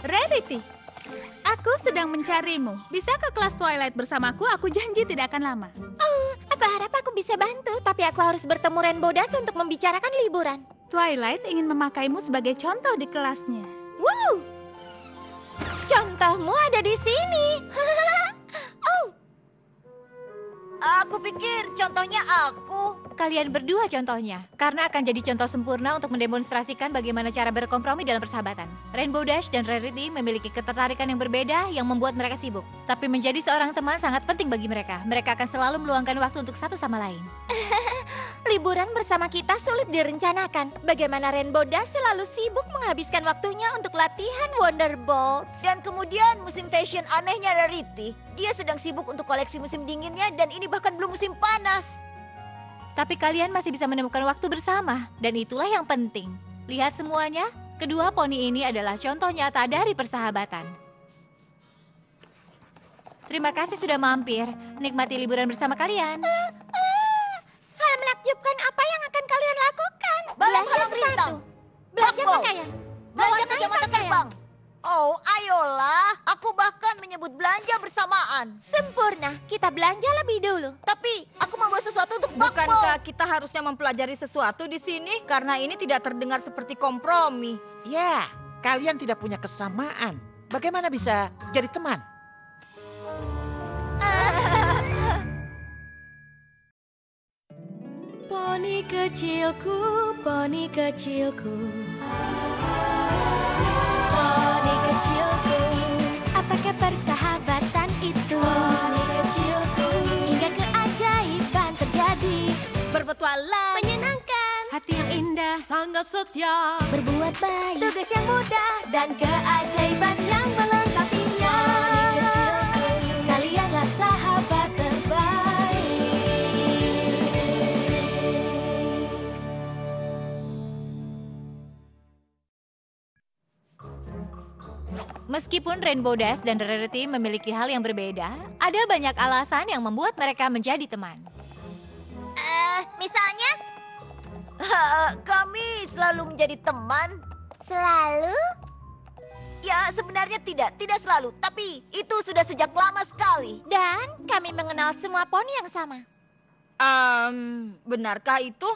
Rarity, aku sedang mencarimu. Bisa ke kelas Twilight bersamaku? Aku janji tidak akan lama. Oh, aku harap aku bisa bantu, tapi aku harus bertemu Rainbow Dash untuk membicarakan liburan. Twilight ingin memakaimu sebagai contoh di kelasnya. Wow! Contohmu ada di sini. Oh, Aku pikir contohnya aku. Kalian berdua contohnya, karena akan jadi contoh sempurna untuk mendemonstrasikan bagaimana cara berkompromi dalam persahabatan. Rainbow Dash dan Rarity memiliki ketertarikan yang berbeda yang membuat mereka sibuk. Tapi menjadi seorang teman sangat penting bagi mereka. Mereka akan selalu meluangkan waktu untuk satu sama lain. liburan bersama kita sulit direncanakan. Bagaimana Rainbow Dash selalu sibuk menghabiskan waktunya untuk latihan Wonderbolts. Dan kemudian musim fashion anehnya Rarity. Dia sedang sibuk untuk koleksi musim dinginnya dan ini bahkan belum musim panas. Tapi kalian masih bisa menemukan waktu bersama, dan itulah yang penting. Lihat semuanya, kedua poni ini adalah contoh nyata dari persahabatan. Terima kasih sudah mampir. Nikmati liburan bersama kalian. Hal menakjubkan apa yang akan kalian lakukan? Balap Belanja halang sepatu, rintang. belanja Blackball. pakaian, Belanja mewarnai kacamata pakaian. terbang. Oh, ayolah. Aku bahkan menyebut belanja bersamaan. Sempurna, kita belanja lebih dulu. Tapi aku membawa sesuatu untuk Bakbol. Bukankah kita harusnya mempelajari sesuatu di sini? Karena ini tidak terdengar seperti kompromi. Ya, kalian tidak punya kesamaan. Bagaimana bisa jadi teman? Poni kecilku, poni kecilku. Poni kecilku, apakah persahabatan itu? Poni kecilku, hingga keajaiban terjadi. Berpetualang, Menyenangkan, hati yang indah, sangat setia. berbuat baik, tugas yang mudah, dan keajaiban yang melengkapinya. Poni kecilku, kalianlah sahabat terbaik. Meskipun Rainbow Dash dan Rarity memiliki hal yang berbeda, ada banyak alasan yang membuat mereka menjadi teman. Misalnya? Kami selalu menjadi teman. Selalu? Ya, sebenarnya tidak selalu. Tapi itu sudah sejak lama sekali. Dan kami mengenal semua poni yang sama. Benarkah itu?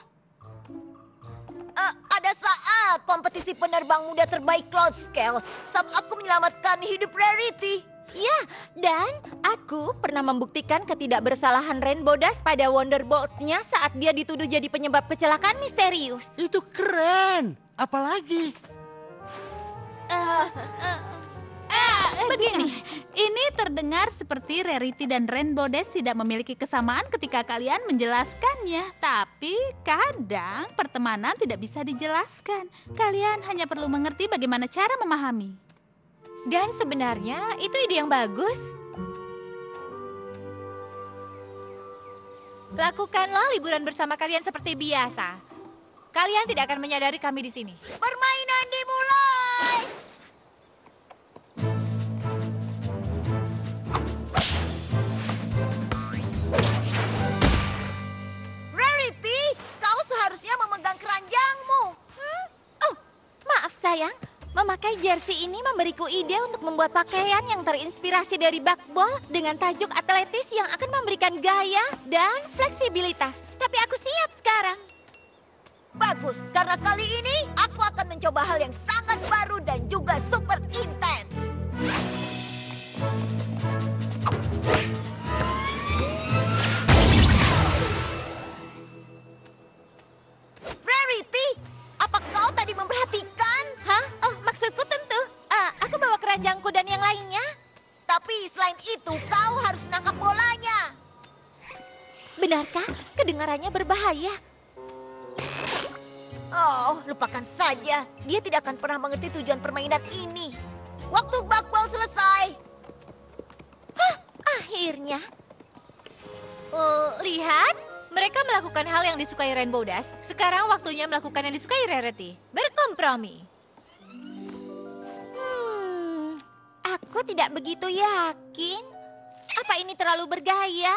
Ada saat kompetisi penerbang muda terbaik Cloud Scale saat aku menyelamatkan hidup Rarity. Ya, dan aku pernah membuktikan ketidakbersalahan Rainbow Dash pada Wonderbolts-nya saat dia dituduh jadi penyebab kecelakaan misterius. Itu keren. Apalagi? Begini, ini terdengar seperti Rarity dan Rainbow Dash tidak memiliki kesamaan ketika kalian menjelaskannya. Tapi kadang pertemanan tidak bisa dijelaskan. Kalian hanya perlu mengerti bagaimana cara memahami. Dan sebenarnya itu ide yang bagus. Lakukanlah liburan bersama kalian seperti biasa. Kalian tidak akan menyadari kami di sini. Permainan dimulai. Rarity, kau seharusnya memegang keranjangmu. Oh, maaf sayang. Memakai jersey ini memberiku ide untuk membuat pakaian yang terinspirasi dari bakbol dengan tajuk atletis yang akan memberikan gaya dan fleksibilitas. Tapi aku siap sekarang. Bagus, karena kali ini aku akan mencoba hal yang sangat baru dan juga super intens. Rarity, apa kau tadi memperhatikan? Hah? Oh, maksudku tentu. Aku bawa keranjangku dan yang lainnya. Tapi selain itu, kau harus menangkap bolanya. Benarkah? Kedengarannya berbahaya. Oh, lupakan saja. Dia tidak akan pernah mengerti tujuan permainan ini. Waktu bakbal selesai. Akhirnya. Lihat, mereka melakukan hal yang disukai Rainbow Dash. Sekarang waktunya melakukan yang disukai Rarity. Berkompromi. Aku tidak begitu yakin. Apa ini terlalu bergaya?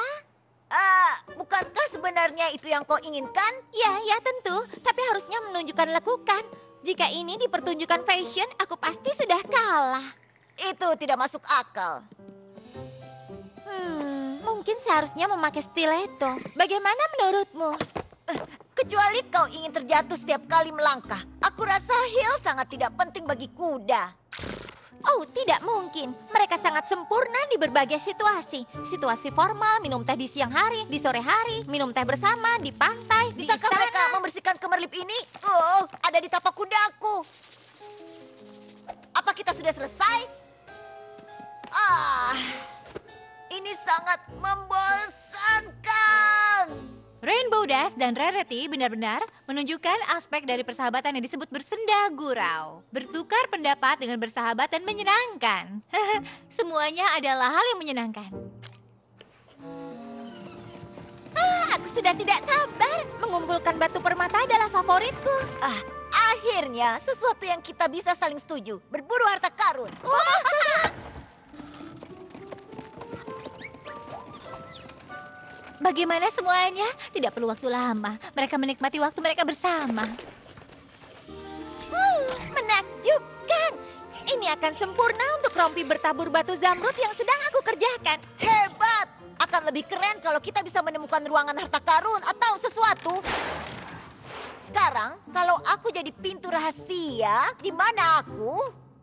Bukankah sebenarnya itu yang kau inginkan? Ya, ya tentu. Tapi harusnya menunjukkan lekukan. Jika ini di pertunjukan fashion, aku pasti sudah kalah. Itu tidak masuk akal. Mungkin seharusnya memakai stiletto. Bagaimana menurutmu? Kecuali kau ingin terjatuh setiap kali melangkah. Aku rasa heel sangat tidak penting bagi kuda. Oh, tidak mungkin. Mereka sangat sempurna di berbagai situasi. Situasi formal, minum teh di siang hari, di sore hari, minum teh bersama, di pantai, di Bisakah istana. mereka membersihkan kemerlip ini? Oh, ada di tapak kudaku. Apa kita sudah selesai? Ini sangat membosankan. Rainbow Dash dan Rarity benar-benar menunjukkan aspek dari persahabatan yang disebut bersenda gurau. Bertukar pendapat dengan bersahabat dan menyenangkan. Semuanya adalah hal yang menyenangkan. Aku sudah tidak sabar. Mengumpulkan batu permata adalah favoritku. Akhirnya sesuatu yang kita bisa saling setuju. Berburu harta karun. Bagaimana semuanya? Tidak perlu waktu lama. Mereka menikmati waktu mereka bersama. Menakjubkan. Ini akan sempurna untuk rompi bertabur batu zamrud yang sedang aku kerjakan. Hebat! Akan lebih keren kalau kita bisa menemukan ruangan harta karun atau sesuatu. Sekarang, kalau aku jadi pintu rahasia, di mana aku?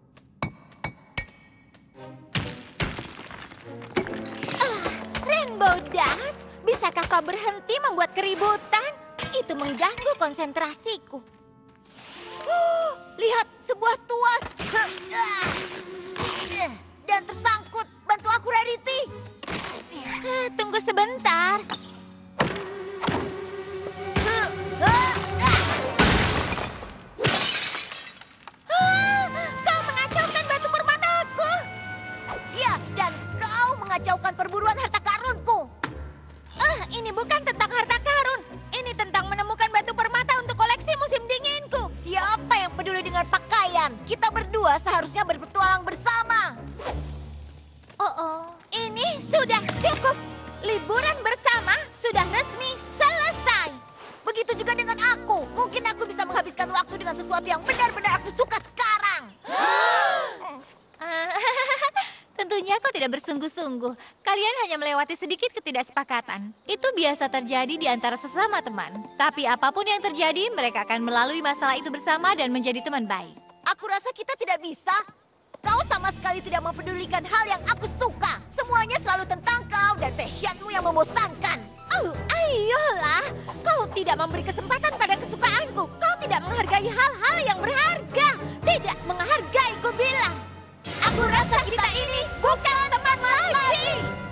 Rainbow Dash, bisakah kau berhenti membuat keributan? Itu mengganggu konsentrasiku. Lihat, sebuah tuas. Dan tersangkut. Bantu aku, Rarity. Tunggu sebentar. Kau mengacaukan batu permataku. Ya, dan kau mengacaukan perburuan harta karunku. Ini bukan tentang harta karun. Ini tentang menemukan batu permata untuk koleksi musim dinginku. Siapa yang peduli dengan pakaian? Kita berdua seharusnya berpetualang bersama. Ini sudah cukup. Liburan bersama sudah resmi selesai. Begitu juga dengan aku. Mungkin aku bisa menghabiskan waktu dengan sesuatu yang benar-benar aku suka sekarang. Tentunya kau tidak bersungguh-sungguh. Kalian hanya melewati sedikit ketidaksepakatan. Itu biasa terjadi di antara sesama teman. Tapi apapun yang terjadi, mereka akan melalui masalah itu bersama dan menjadi teman baik. Aku rasa kita tidak bisa. Kau sama sekali tidak mempedulikan hal yang aku suka. Semuanya selalu tentang kau dan fashionmu yang membosankan. Ayolah. Kau tidak memberi kesempatan pada kesukaanku. Kau tidak menghargai hal-hal yang berharga. Tidak menghargai, ku bilang. Aku rasa kita ini bukan teman lagi.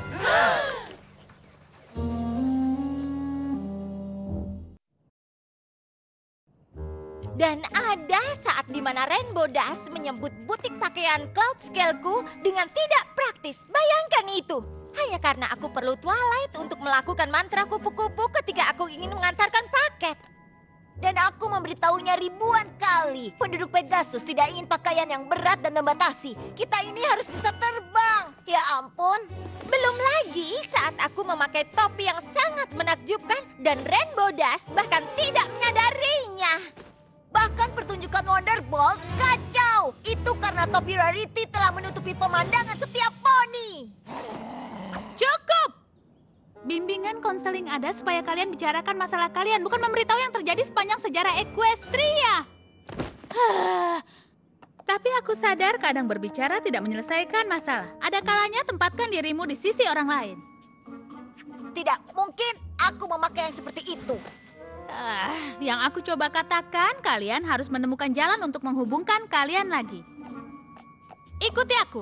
Dan ada saat di mana Rainbow Dash menyebut butik pakaian Cloud Scale-ku dengan tidak praktis. Bayangkan itu. Hanya karena aku perlu Twilight untuk melakukan mantra kupu-kupu ketika aku ingin mengantarkan paket. Dan aku memberitahunya ribuan kali. Penduduk Pegasus tidak ingin pakaian yang berat dan membatasi. Kita ini harus bisa terbang. Ya ampun. Belum lagi saat aku memakai topi yang sangat menakjubkan dan Rainbow Dash bahkan tidak menyadarinya. Bahkan pertunjukan Wonderbolt kacau. Itu karena topi Rarity telah menutupi pemandangan setiap poni. Cukup! Bimbingan konseling ada supaya kalian bicarakan masalah kalian, bukan memberitahu yang terjadi sepanjang sejarah Equestria. Tapi aku sadar kadang berbicara tidak menyelesaikan masalah. Ada kalanya tempatkan dirimu di sisi orang lain. Tidak mungkin aku memakai yang seperti itu. Yang aku coba katakan, kalian harus menemukan jalan untuk menghubungkan kalian lagi. Ikuti aku.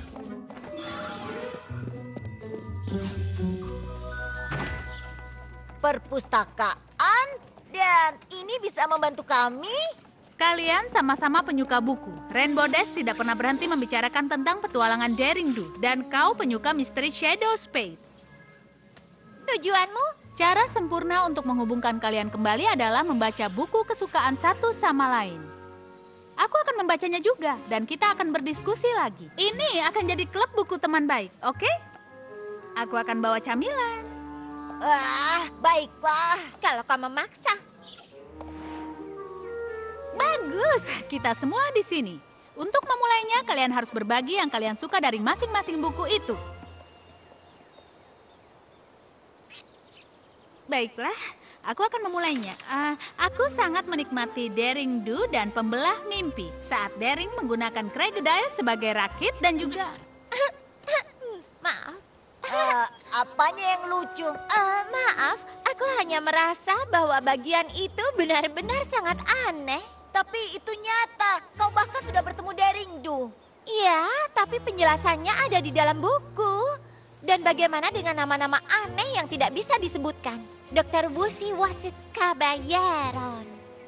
Perpustakaan, dan ini bisa membantu kami. Kalian sama-sama penyuka buku. Rainbow Dash tidak pernah berhenti membicarakan tentang petualangan Daring Do, dan kau penyuka misteri Shadow Spade. Tujuanmu? Cara sempurna untuk menghubungkan kalian kembali adalah membaca buku kesukaan satu sama lain. Aku akan membacanya juga, dan kita akan berdiskusi lagi. Ini akan jadi klub buku teman baik, oke? Aku akan bawa camilan. Baiklah. Kalau kau memaksa. Bagus, kita semua di sini. Untuk memulainya, kalian harus berbagi yang kalian suka dari masing-masing buku itu. Baiklah, aku akan memulainya. Aku sangat menikmati Daring Do dan Pembelah Mimpi. Saat Daring menggunakan Crocodile sebagai rakit dan juga... Maaf. Apanya yang lucu? Maaf, aku hanya merasa bahwa bagian itu benar-benar sangat aneh. Tapi itu nyata. Kau bahkan sudah bertemu Daring Do. Iya, tapi penjelasannya ada di dalam buku. Dan bagaimana dengan nama-nama aneh yang tidak bisa disebutkan? Dr. Wusi Wasit Caballero.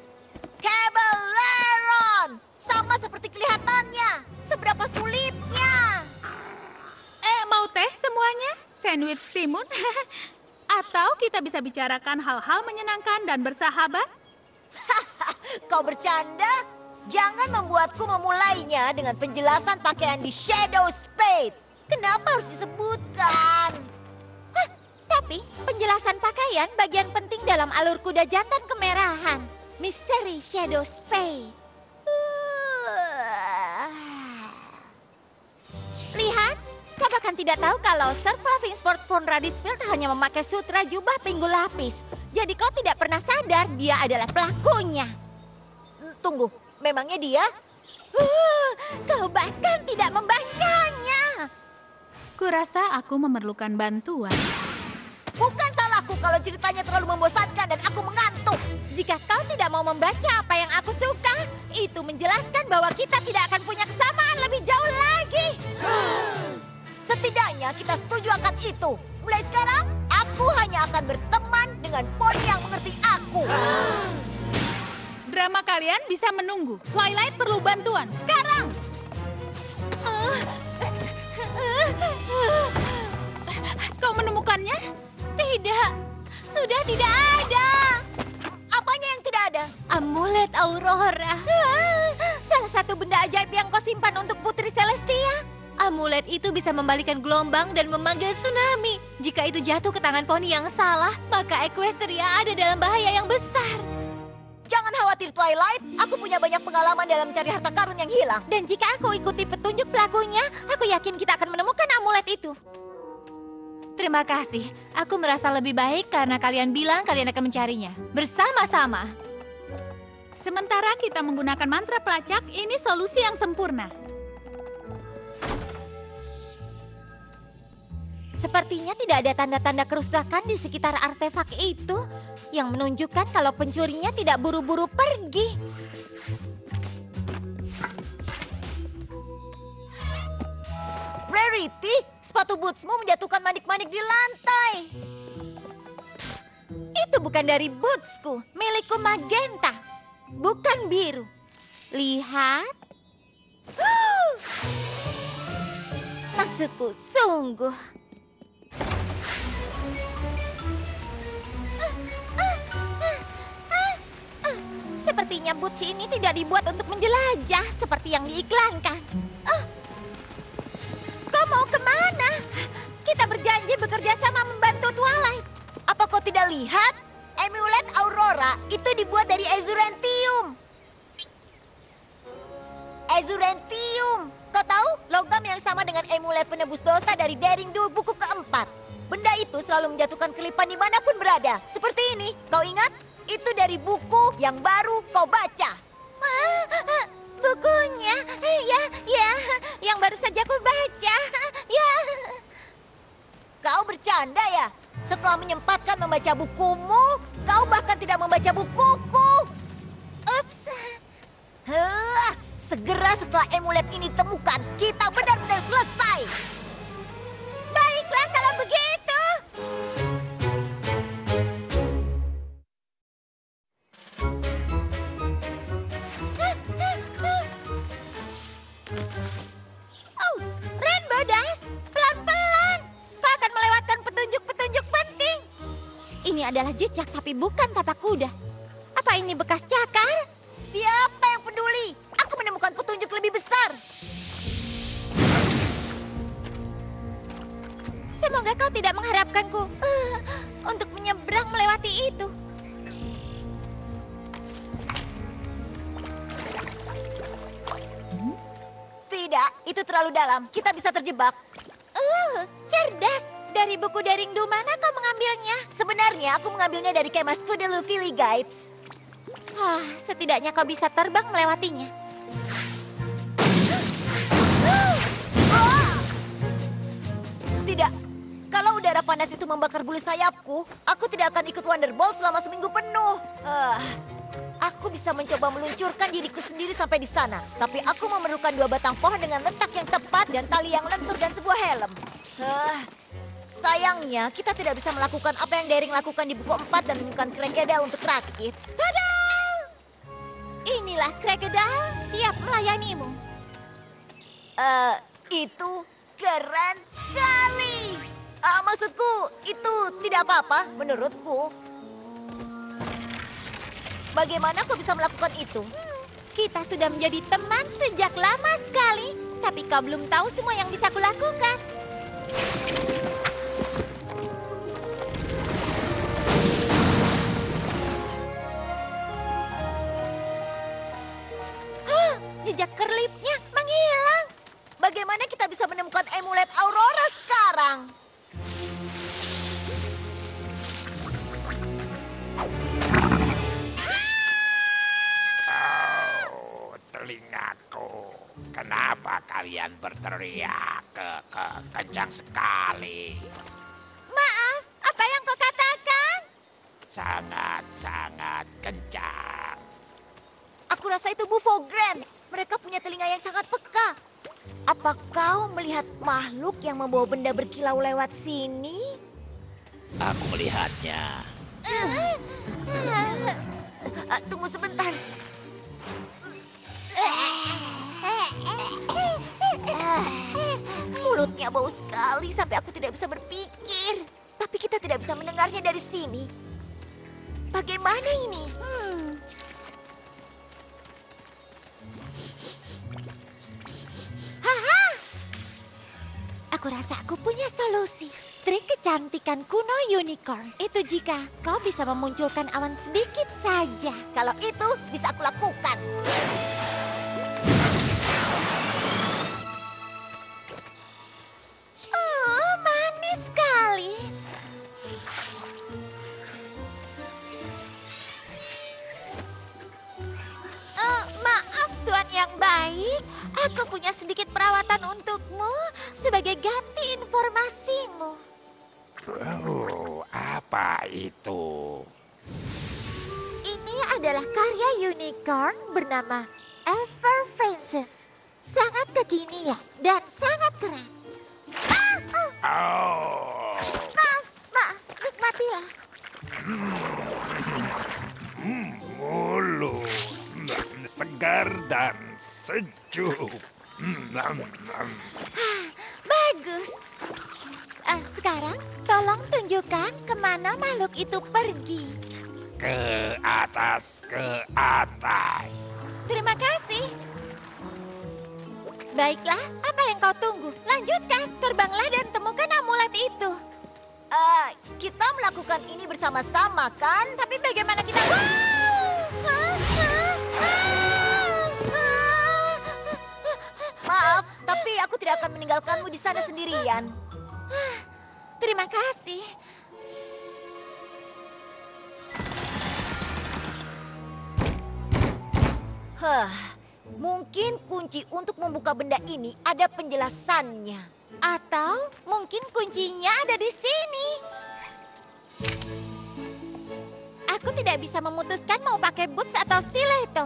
Caballero! Sama seperti kelihatannya. Seberapa sulitnya. Mau teh semuanya? Sandwich timun? Atau kita bisa bicarakan hal-hal menyenangkan dan bersahabat? Kau bercanda? Jangan membuatku memulainya dengan penjelasan pakaian di Shadow Spade. Kenapa harus disebutkan? Tapi penjelasan pakaian bagian penting dalam alur kuda jantan kemerahan. Misteri Shadow Spade. Lihat, kau bahkan tidak tahu kalau Sir Flavingsford von Radisfield hanya memakai sutra jubah pinggul lapis. Jadi kau tidak pernah sadar dia adalah pelakunya. Tunggu, memangnya dia? Kau bahkan tidak membacanya. Kurasa aku memerlukan bantuan. Bukan salahku kalau ceritanya terlalu membosankan dan aku mengantuk. Jika kau tidak mau membaca apa yang aku suka, itu menjelaskan bahwa kita tidak akan punya kesamaan lebih jauh lagi. Setidaknya kita setuju akan itu. Mulai sekarang, aku hanya akan berteman dengan poni yang mengerti aku. Drama kalian bisa menunggu. Twilight perlu bantuan. Sekarang! Kau menemukannya? Tidak, sudah tidak ada. Apanya yang tidak ada? Amulet Aurora. Salah satu benda ajaib yang kau simpan untuk Putri Celestia. Amulet itu bisa membalikan gelombang dan memanggil tsunami. Jika itu jatuh ke tangan poni yang salah, maka Equestria ada dalam bahaya yang besar. Jangan khawatir Twilight, aku punya banyak pengalaman dalam mencari harta karun yang hilang. Dan jika aku ikuti petunjuk pelakunya, aku yakin kita akan menemukan amulet itu. Terima kasih. Aku merasa lebih baik karena kalian bilang kalian akan mencarinya. Bersama-sama. Sementara kita menggunakan mantra pelacak, ini solusi yang sempurna. Sepertinya tidak ada tanda-tanda kerusakan di sekitar artefak itu yang menunjukkan kalau pencurinya tidak buru-buru pergi. Rarity, sepatu bootsmu menjatuhkan manik-manik di lantai. Itu bukan dari bootsku, milikku magenta, bukan biru. Lihat. Maksudku sungguh. Sepertinya boots ini tidak dibuat untuk menjelajah seperti yang diiklankan. Kau mau kemana? Kita berjanji bekerja sama membantu Twilight. Apa kau tidak lihat? Amulet Aurora itu dibuat dari Azurentium. Azurentium. Kau tahu? Logam yang sama dengan amulet penebus dosa dari Daring Do buku keempat. Benda itu selalu menjatuhkan kelipan dimanapun berada. Seperti ini. Kau ingat? Itu dari buku yang baru kau baca. Bukunya, ya, yang baru saja aku baca. Ya. Kau bercanda ya? Setelah menyempatkan membaca bukumu, kau bahkan tidak membaca bukuku. Ups. Segera setelah amulet ini ditemukan, kita benar-benar selesai. Baiklah kalau begitu. Oh, Rainbow Dash, pelan-pelan. Kau akan melewatkan petunjuk-petunjuk penting. Ini adalah jejak tapi bukan tapak kuda. Apa ini bekas cakar? Siapa yang peduli? Aku menemukan petunjuk lebih besar. Semoga kau tidak mengharapkanku untuk menyeberang melewati itu. terlalu dalam. Kita bisa terjebak. Cerdas. Dari buku Daringdo mana kau mengambilnya? Sebenarnya aku mengambilnya dari kemasku The Luffy Guides. Setidaknya kau bisa terbang melewatinya. Tidak. Kalau udara panas itu membakar bulu sayapku, aku tidak akan ikut Wonderbolt selama seminggu penuh. Aku bisa mencoba meluncurkan diriku sendiri sampai di sana. Tapi aku memerlukan 2 batang pohon dengan letak yang tepat dan tali yang lentur dan sebuah helm. Sayangnya, kita tidak bisa melakukan apa yang Daring lakukan di buku 4 dan menemukan Crocodile untuk rakit. Tada! Inilah Crocodile, siap melayanimu. Itu keren sekali. Maksudku, itu tidak apa-apa menurutku. Bagaimana kau bisa melakukan itu? Kita sudah menjadi teman sejak lama sekali. Tapi kau belum tahu semua yang bisa kulakukan. Jejak kerlipnya menghilang. Bagaimana kita bisa menemukan emulet Aurora sekarang? Telingaku. Kenapa kalian berteriak kencang sekali? Maaf, apa yang kau katakan? Sangat-sangat kencang. Aku rasa itu Bufo Grand. Mereka punya telinga yang sangat peka. Apa kau melihat makhluk yang membawa benda berkilau lewat sini? Aku melihatnya. Tunggu sebentar. Mulutnya bau sekali sampai aku tidak bisa berpikir. Tapi kita tidak bisa mendengarnya dari sini. Bagaimana ini? Aku rasa aku punya solusi. Trik kecantikan kuno unicorn. Itu jika kau bisa memunculkan awan sedikit saja. Kalau itu bisa aku lakukan. Manis sekali. Maaf Tuan yang baik. Aku punya sedikit perawatan untukmu sebagai ganti informasimu. Apa itu? Ini adalah karya unicorn bernama Effervescence. Sangat kekinian dan sangat keren. Maaf, nikmatilah. Mulut segar dan sejuk. Bagus. Sekarang tolong tunjukkan kemana makhluk itu pergi. Ke atas, ke atas. Terima kasih. Baiklah, apa yang kau tunggu? Lanjutkan, terbanglah dan temukan amulet itu. Kita melakukan ini bersama-sama, kan? Tapi bagaimana kita... Maaf, tapi aku tidak akan meninggalkanmu di sana sendirian. Terima kasih. Mungkin kunci untuk membuka benda ini ada penjelasannya. Atau mungkin kuncinya ada di sini. Aku tidak bisa memutuskan mau pakai boots atau stiletto.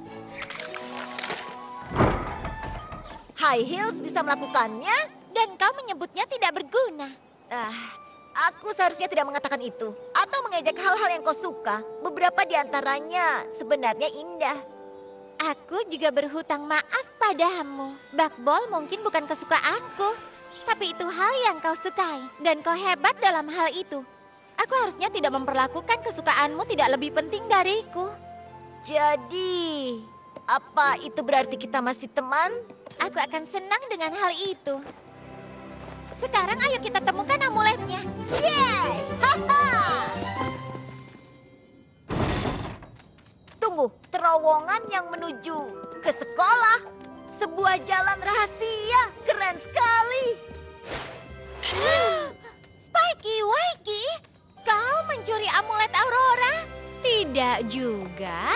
High heels bisa melakukannya? Dan kau menyebutnya tidak berguna. Aku seharusnya tidak mengatakan itu. Atau mengejek hal-hal yang kau suka. Beberapa di antaranya sebenarnya indah. Aku juga berhutang maaf padamu. Bakbol mungkin bukan kesukaanku. Tapi itu hal yang kau sukai. Dan kau hebat dalam hal itu. Aku harusnya tidak memperlakukan kesukaanmu tidak lebih penting dariku. Jadi, apa itu berarti kita masih teman? Aku akan senang dengan hal itu. Sekarang ayo kita temukan amuletnya. Yeay! Haha! Tunggu, terowongan yang menuju ke sekolah. Sebuah jalan rahasia. Keren sekali. Spikey, Wakey, kau mencuri amulet Aurora? Tidak juga.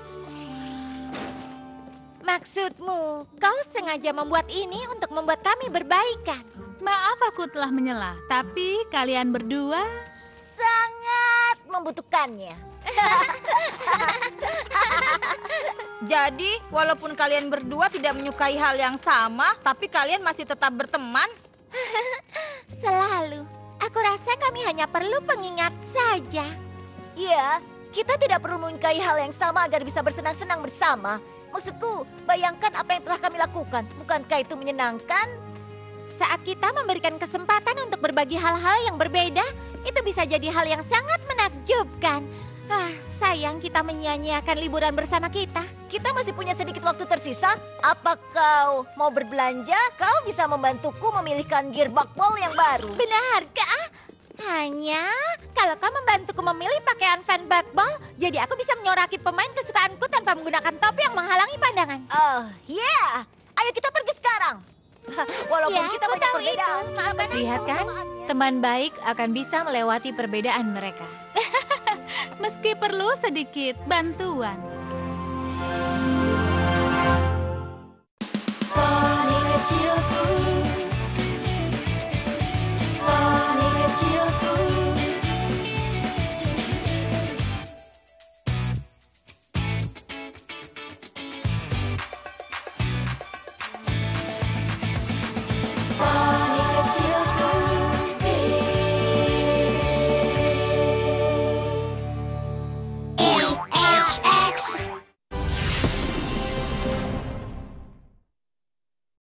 Maksudmu, kau sengaja membuat ini untuk membuat kami berbaikan. Maaf aku telah menyela, tapi kalian berdua Sangat membutuhkannya. Jadi, walaupun kalian berdua tidak menyukai hal yang sama, tapi kalian masih tetap berteman? Selalu. Aku rasa kami hanya perlu pengingat saja. Ya, kita tidak perlu menyukai hal yang sama agar bisa bersenang-senang bersama. Maksudku, bayangkan apa yang telah kami lakukan. Bukankah itu menyenangkan? Saat kita memberikan kesempatan untuk berbagi hal-hal yang berbeda, itu bisa jadi hal yang sangat menakjubkan. Sayang kita menyia-nyiakan liburan bersama kita. Kita masih punya sedikit waktu tersisa. Apa kau mau berbelanja? Kau bisa membantuku memilihkan gear bakpol yang baru. Benarkah? Hanya kalau kau membantuku memilih pakaian fan bakball, jadi aku bisa menyoraki pemain kesukaanku tanpa menggunakan topi yang menghalangi pandangan. Oh, yeah. Ayo kita pergi sekarang. Walaupun Ya, kita aku banyak tahu perbedaan. itu. Maafkan aku. Lihat kan, teman baik akan bisa melewati perbedaan mereka. meski perlu sedikit bantuan. Poni kecilku